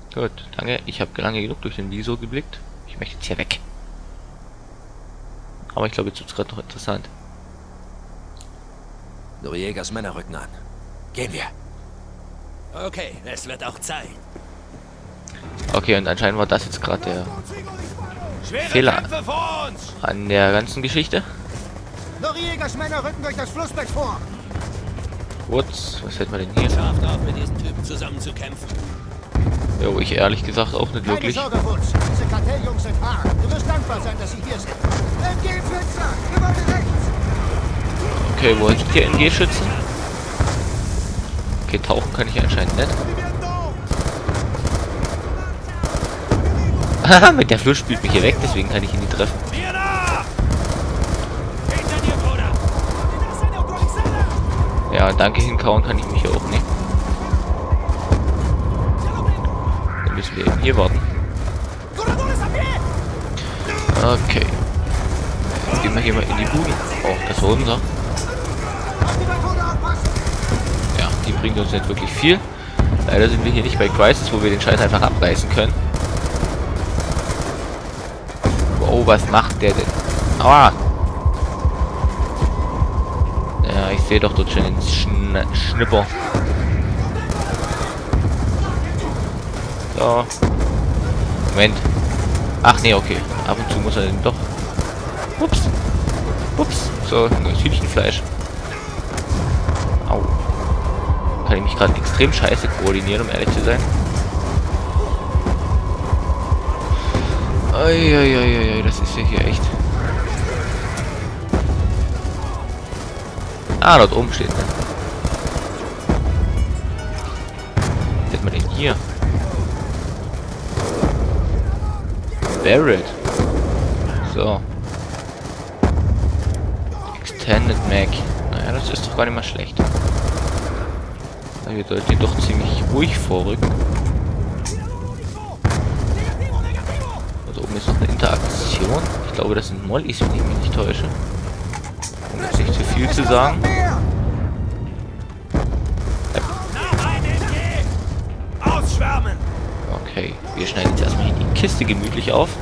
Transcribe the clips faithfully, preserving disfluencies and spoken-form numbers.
Gut, danke. Ich habe lange genug durch den Visor geblickt. Ich möchte jetzt hier weg. Aber ich glaube, jetzt wird es gerade noch interessant. Noriegas Männer rücken an. Gehen wir. Okay, es wird auch Zeit. Okay, und anscheinend war das jetzt gerade der Schwere Fehler Kämpfe vor uns! an der ganzen Geschichte. Noriegas Männer rücken durch das Flussbett vor. Gut, was hätten wir denn hier? Schafft auch mit diesen Typen zusammen zu kämpfen. Jo, ich ehrlich gesagt auch nicht Keine wirklich. Sorge, Wutz. Diese Kartelljungs sind hart. Du wirst dankbar sein, dass sie hier sind. M G-Flitzer, immer rechts. Okay, wo sind hier N G-Schützen? Okay, tauchen kann ich anscheinend nicht. Haha, mit der Fluss spielt mich hier weg, deswegen kann ich ihn nicht treffen. Wir da! Hinter dir, Bruder! Ja, danke hinkauen kann ich mich hier auch nicht. Dann müssen wir eben hier warten. Okay. Jetzt gehen wir hier mal in die Bude. Oh, das war unser. Ja, die bringt uns nicht wirklich viel. Leider sind wir hier nicht bei Crisis, wo wir den Scheiß einfach abreißen können. Oh, was macht der denn? Aua! Ja, ich sehe doch dort schon den Schn Schnipper. So. Moment. Ach nee, okay. Ab und zu muss er den doch. Ups. Ups. So, das Hühnchenfleisch. Au. Kann ich mich gerade extrem scheiße koordinieren, um ehrlich zu sein. Eieieiei, das ist ja hier echt. Ah, dort oben steht, ne? Was hat man denn hier? Barrett. So. Extended Mag. Naja, das ist doch gar nicht mal schlecht. Wir sollten hier doch ziemlich ruhig vorrücken. Also oben ist noch eine Interaktion. Ich glaube, das sind Mollys, wenn ich mich nicht täusche. Um jetzt nicht zu viel zu sagen. Ausschwärmen! Okay, wir schneiden jetzt erstmal die Kiste gemütlich auf.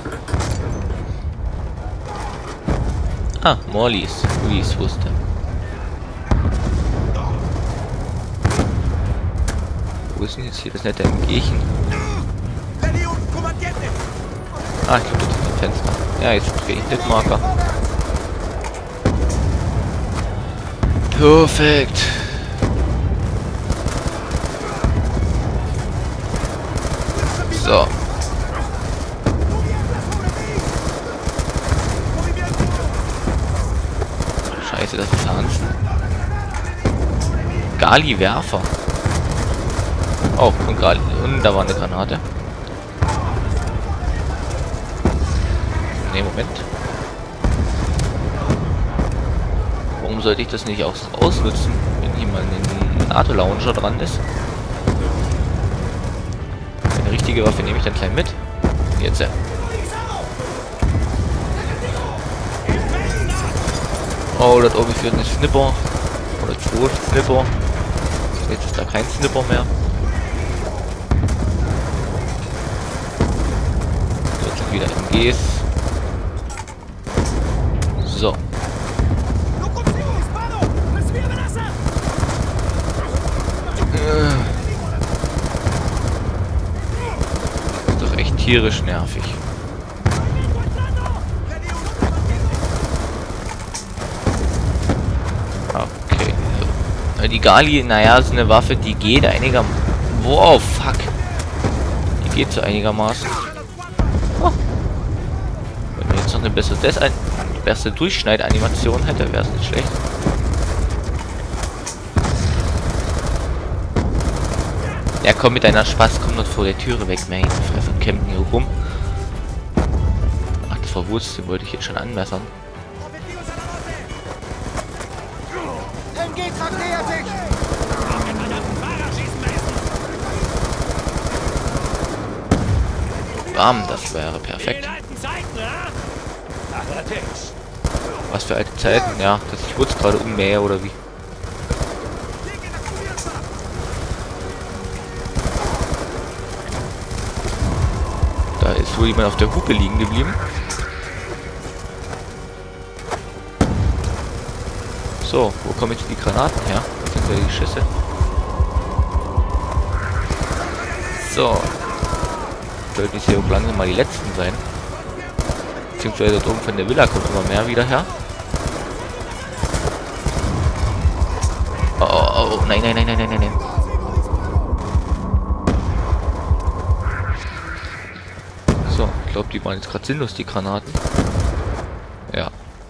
Ah, Mollys, wie ich es wusste. Wo ist denn jetzt hier das nette Entgehen? Ah, ich glaube, das ist ein Fenster. Ja, jetzt drehe ich den Marker. Perfekt. So. Scheiße, das ist Hansen. Gali-Werfer. Oh, und, Gali und da war eine Granate. Ne, Moment. Warum sollte ich das nicht auch ausnutzen, wenn hier mal ein NATO-Launcher dran ist? Eine richtige Waffe nehme ich dann gleich mit. Jetzt. Äh. Oh, dort oben führt ein Snipper. Oder zwei Snipper. Jetzt ist da kein Snipper mehr. Dort sind wieder M Gs. So. Ist doch echt tierisch nervig. Okay. So. Die Gali, naja, ist eine Waffe, die geht einigermaßen. Wow, fuck. Die geht so einigermaßen. Oh. Wenn wir jetzt noch eine bessere, Des ein bessere Durchschneidanimation hätte, wäre es nicht schlecht. Ja, komm mit deiner Spaß, komm dort vor der Türe weg, man. Fresse und campen hier rum. Ach, das war Wurst, den wollte ich jetzt schon anmessern. M G-Truck nähert sich. Warm, das wäre perfekt. Allerdings. Was für alte Zeiten, ja, dass ich Wurst gerade ummähe oder wie. wohl jemand auf der Hupe liegen geblieben. So, wo kommen jetzt die Granaten her? Beziehungsweise die Schüsse. So. Sollten jetzt hier auch langsam mal die letzten sein. Beziehungsweise dort oben von der Villa kommt immer mehr wieder her. Oh, oh, oh, nein, nein, nein, nein, nein, nein, nein. So, ich glaube, die waren jetzt gerade sinnlos, die Granaten. Ja.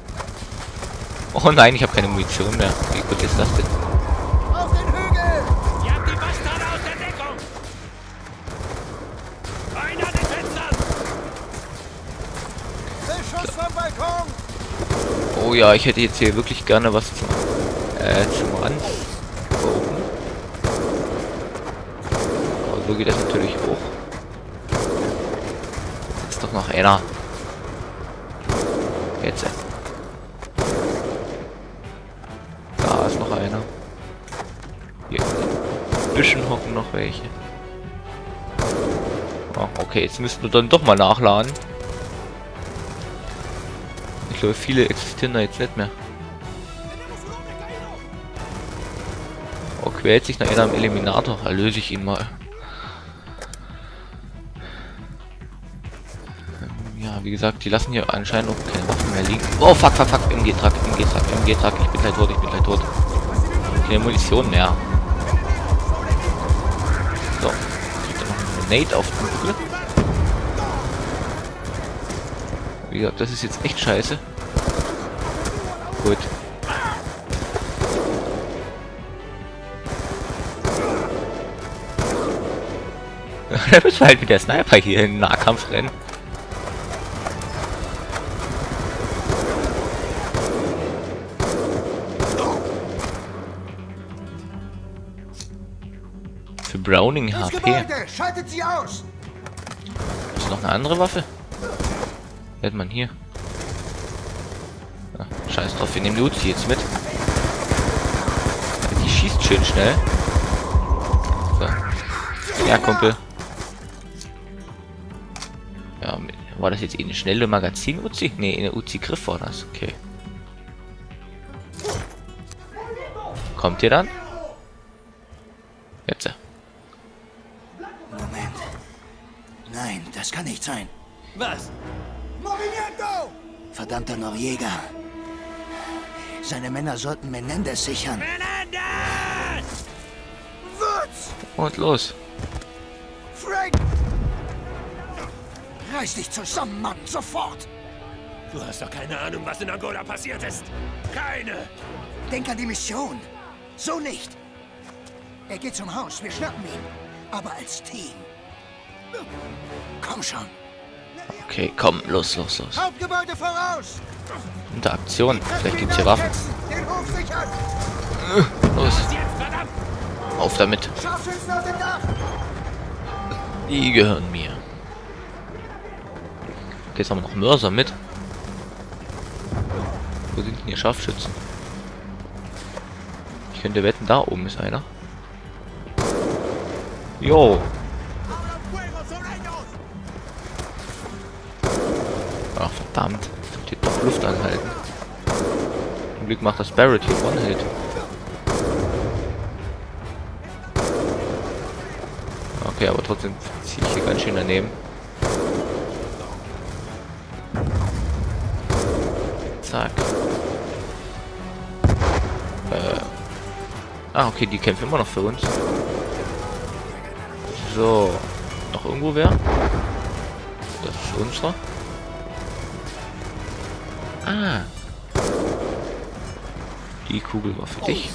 Oh nein, ich habe keine Munition mehr. Wie gut ist das denn? Auf den Hügel! Ihr habt die Bastarde aus der Deckung! Einer den Fenstern! Beschuss vom Balkon! Oh ja, ich hätte jetzt hier wirklich gerne was zum, äh, zum Angucken. Aber so geht das natürlich hoch. Jetzt ist doch noch einer. Jetzt. Da ist noch einer. Hier in den Büschen hocken noch welche. Oh, okay, jetzt müssten wir dann doch mal nachladen. Ich glaube, viele existieren da jetzt nicht mehr. Oh, quält sich nach einer am Eliminator. Erlöse ich ihn mal. Ja, wie gesagt, die lassen hier anscheinend auch keine Waffen mehr liegen. Oh, fuck, fuck, fuck. M G-Truck, M G-Truck, M G-Truck. Ich bin gleich tot, ich bin gleich tot. Keine Munition mehr. So. Kriegt er noch eine Nade auf den Kugel. Wie gesagt, das ist jetzt echt scheiße. Gut. Da müssen wir halt mit der Sniper hier in den Nahkampf rennen. Für Browning Das H P. Gebäude! Schaltet sie aus! Ist noch eine andere Waffe? Hält man hier. Ja, scheiß drauf, wir nehmen die Uzi jetzt mit. Die schießt schön schnell. So. Ja, Kumpel. Ja, war das jetzt eh eine schnelle Magazin-Uzi? Ne, eine Uzi-Griff war das. Okay. Kommt ihr dann? Jetzt. Moment. Nein, das kann nicht sein. Was? Movimiento! Verdammter Norjäger. Seine Männer sollten Menendez sichern. Menendez! Woods! Und los. Frank! Reiß dich zusammen, Mann, sofort! Du hast doch keine Ahnung, was in Angola passiert ist. Keine! Denk an die Mission. So nicht. Er geht zum Haus, wir schnappen ihn. Aber als Team. Komm schon. Okay, komm, los, los, los. Hauptgebäude voraus! Interaktion. Vielleicht gibt's hier Waffen. Den Hof sichern! Los, Jetzt, verdammt! auf damit. Scharfschützen auf dem Dach! Die gehören mir. Okay, jetzt haben wir noch Mörser mit. Wo sind denn hier Scharfschützen? Ich könnte wetten, da oben ist einer. Jo. Ach, verdammt. Jetzt habt ihr doch Luft anhalten. Zum Glück macht das Barrett hier One-Hit. Okay, aber trotzdem ziehe ich hier ganz schön daneben. Zack. Äh. Ah, okay, die kämpfen immer noch für uns. So. Noch irgendwo wer? Das ist unserer. Ah. Die Kugel war für dich.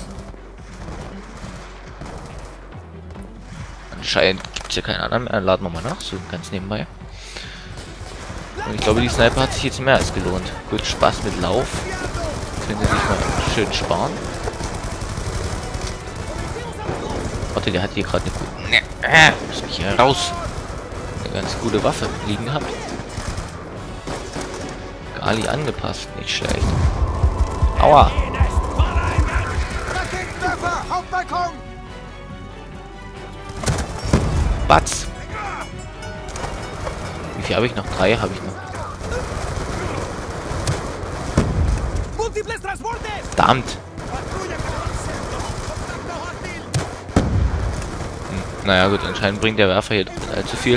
Anscheinend gibt es ja keinen anderen mehr. Laden wir mal nach, so ganz nebenbei. Und ich glaube, die Sniper hat sich jetzt mehr als gelohnt. Gut, Spaß mit Lauf. Können sie sich mal schön sparen. Warte, der hat hier gerade eine gute... Ne, äh, muss mich hier raus. Eine ganz gute Waffe liegen gehabt. Gali angepasst, nicht schlecht. Aua. Raketenwerfer, Hauptbalkon! Batz. Wie Wie viel habe ich noch? Drei habe ich noch. Múltiples transportes. Verdammt! Hm. Naja gut, anscheinend bringt der Werfer hier nicht allzu viel.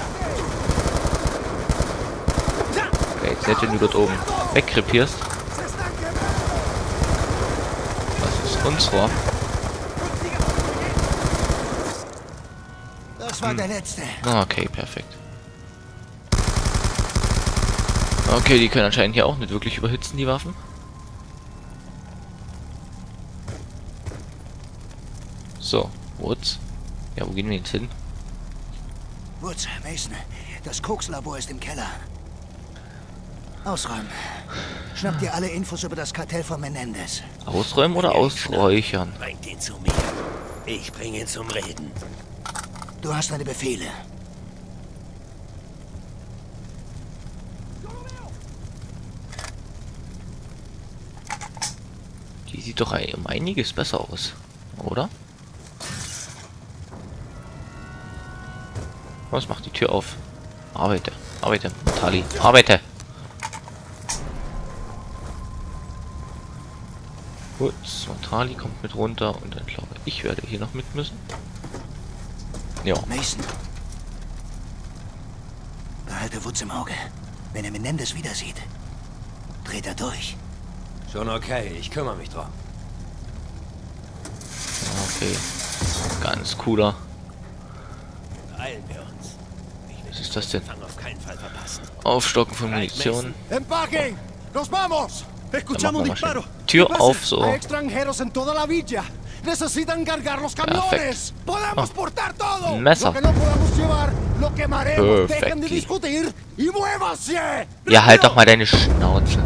Okay, jetzt nett, wenn du dort oben wegkrepierst. Was ist unser? Das war der letzte. Okay, perfekt. Okay, die können anscheinend hier auch nicht wirklich überhitzen, die Waffen. So, Woods. Ja, wo gehen wir jetzt hin? Woods, Mason, das Kokslabor ist im Keller. Ausräumen. Schnapp dir alle Infos über das Kartell von Menendez. Ausräumen oder ausräuchern? Bringt ihn zu mir. Ich bringe ihn zum Reden. Du hast deine Befehle. Die sieht doch ein- um einiges besser aus, oder? Was macht die Tür auf? Arbeite, arbeite, Tali, arbeite! Gut, Montali kommt mit runter und dann glaube ich, werde hier noch mit müssen. Ja. Mason. Behalte Woods im Auge. Wenn er Menendez wieder sieht, dreht er durch. Schon okay, ich kümmere mich drum. Okay. Ganz cooler. Beeilen wir uns. Ich will Was ist das denn? den Fang auf keinen Fall verpassen. Aufstocken von Munition. ¡Empaquen! ¡Nos vamos! Escuchamos Dann machen wir mal disparos. schön. Tür ¿Qué pasa? auf, so. Hay extranjeros en toda la villa. Necesitan cargar los camiones. Perfekt. Podemos Oh. portar todo. Ein Messer. Lo que no podamos llevar, lo quemaremos. Dejen de Perfectly. discutir y muévanse. Ja, halt doch mal deine Schnauze.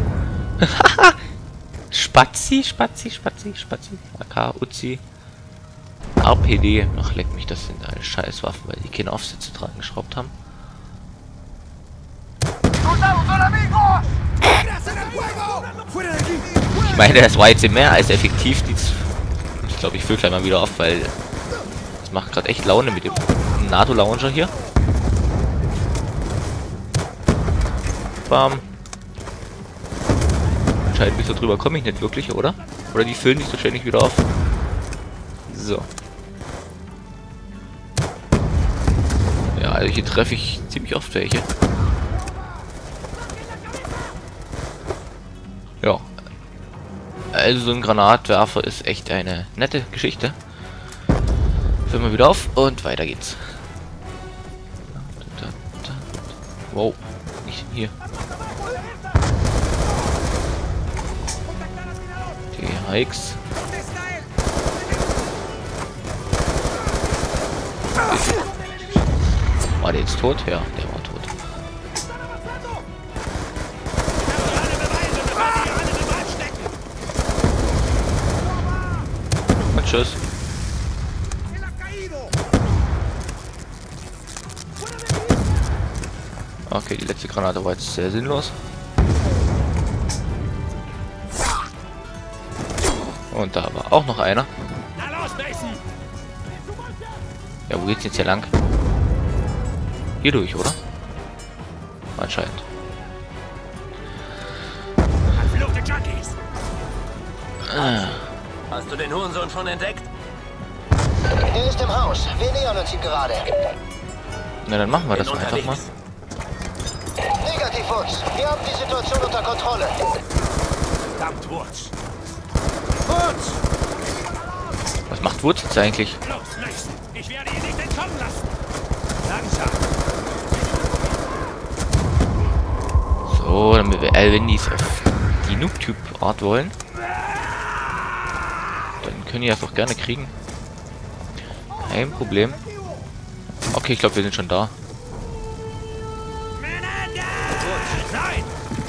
Spazi, Spazi, Spazi, Spazi. A K, Uzi. R P D. Ach, leck mich, das sind alle Scheißwaffen, weil die keine Aufsätze dran geschraubt haben. Ich meine, das war jetzt mehr als effektiv. Dies, ich glaube, ich fülle gleich mal wieder auf, weil das macht gerade echt Laune mit dem NATO-Launcher hier. Bam. Anscheinend bis so drüber komme ich nicht wirklich, oder? Oder die füllen sich so ständig wieder auf. So. Ja, also hier treffe ich ziemlich oft welche. Ja. Also so ein Granatwerfer ist echt eine nette Geschichte. Füllen wir wieder auf und weiter geht's. Wow. Nicht hier. Die Hikes. War der jetzt tot? Ja, der war tot. Und tschüss. Okay, die letzte Granate war jetzt sehr sinnlos. Und da war auch noch einer. Na los, Mason! Ja, wo geht's jetzt hier lang? Hier durch, oder? Anscheinend. Verfluchte Junkies! Ah. Hast du den Hurensohn schon entdeckt? Er ist im Haus. Wir nähern uns ihm gerade. Na, dann machen wir das Bin mal einfach mal. unterwegs. Negativ, Woods. Wir haben die Situation unter Kontrolle. Verdammt, Woods! Woods! Was macht Woods jetzt eigentlich? Los, Mason! Ich werde ihn nicht entkommen lassen! Langsam! So, damit wir äh, wenn die es auf die Noob-Typ-Art wollen, dann können die das doch gerne kriegen. Kein Problem. Okay, ich glaube, wir sind schon da. Nein!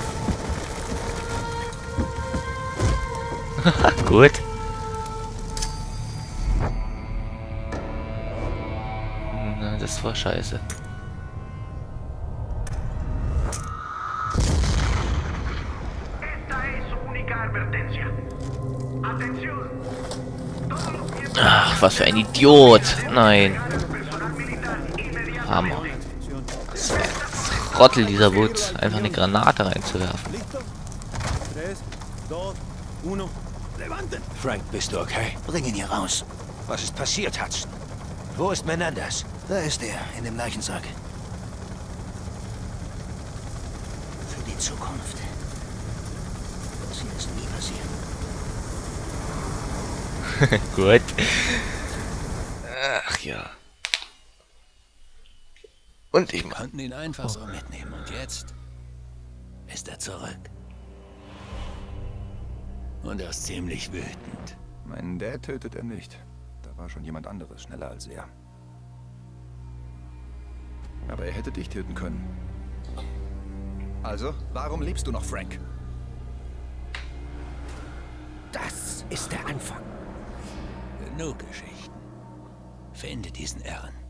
Gut. Na, das war scheiße. Ach, was für ein Idiot. Nein. Hammer. Trottel dieser Woods, einfach eine Granate reinzuwerfen. Frank, bist du okay? Bring ihn hier raus. Was ist passiert, Hudson? Wo ist Menendez? Da ist er, in dem Leichensack. Für die Zukunft. Das hier ist nie passiert. Gut. Ach ja. Und ich Wir konnten ihn einfach so mitnehmen. Und jetzt ist er zurück. Und er ist ziemlich wütend. Meinen Dad tötet er nicht. Da war schon jemand anderes schneller als er. Aber er hätte dich töten können. Also, warum liebst du noch Frank? Das ist der Anfang. Genug Geschichten. Finde diesen Irren.